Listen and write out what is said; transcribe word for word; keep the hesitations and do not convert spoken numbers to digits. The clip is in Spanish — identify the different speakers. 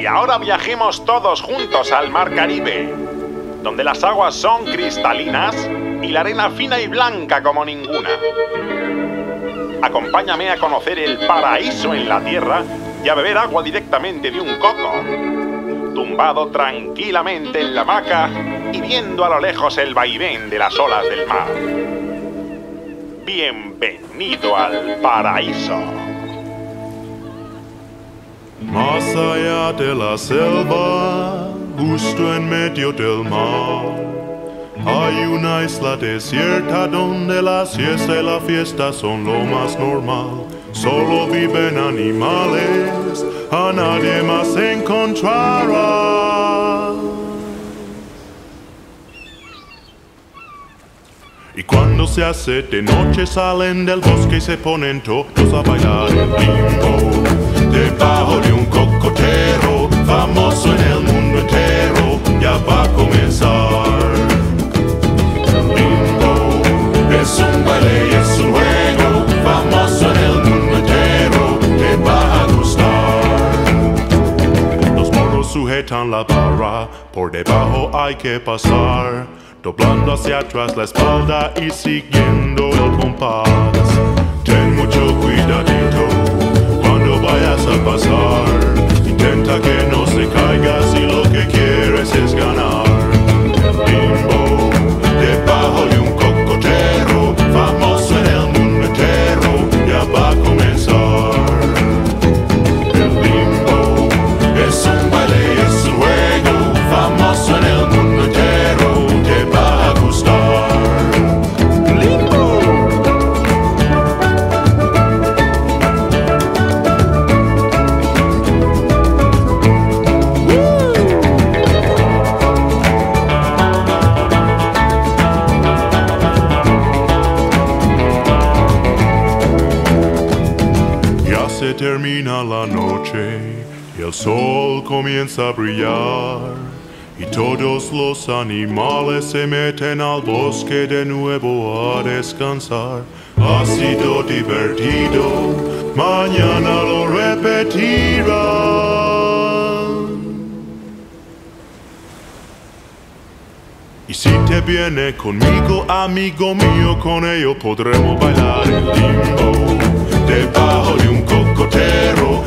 Speaker 1: Y ahora viajemos todos juntos al Mar Caribe, donde las aguas son cristalinas y la arena fina y blanca como ninguna. Acompáñame a conocer el paraíso en la tierra y a beber agua directamente de un coco, tumbado tranquilamente en la hamaca y viendo a lo lejos el vaivén de las olas del mar. Bienvenido al paraíso.
Speaker 2: Más allá de la selva, justo en medio del mar, hay una isla desierta donde la siesta y la fiesta son lo más normal. Solo viven animales, a nadie más encontrarás. Y cuando se hace de noche salen del bosque y se ponen todos a bailar el limbo, debajo de un cocotero, famoso en el mundo entero, ya va a comenzar. El limbo es un baile y es un juego, famoso en el mundo entero, te va a gustar. Los morros sujetan la barra, por debajo hay que pasar, doblando hacia atrás la espalda y siguiendo el compás. Ten mucho cuidadito cuando vayas a pasar, intenta que no se caiga si lo que quieres es ganar. El limbo, debajo de un cocotero, famoso en el mundo entero, ya va a comenzar. El limbo es un baile y es un juego, famoso en el mundo entero, te va a gustar. Limbo. Se termina la noche y el sol comienza a brillar, y todos los animales se meten al bosque de nuevo a descansar. Ha sido divertido, mañana lo repetirán. Y si te viene conmigo, amigo mío, con ello podremos bailar el limbo, debajo de un cocotero,